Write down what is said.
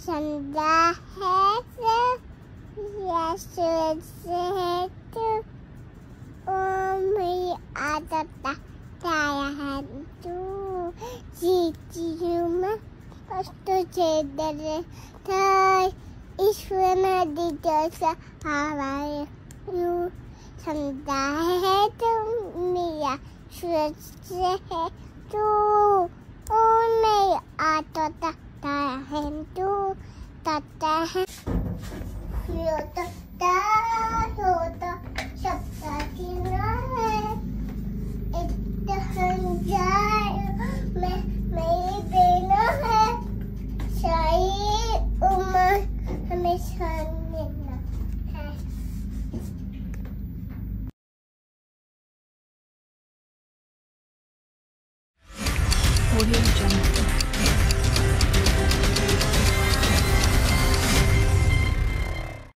समझा है है तू ओ मेरी आदत ताया है तू जीती हूँ मैं तुझे डर था ईश्वर ने दी जैसा हवाए यू समझा है तू मेरा सूरज है तू ओ मेरी आदत ताया है तू ताता है योता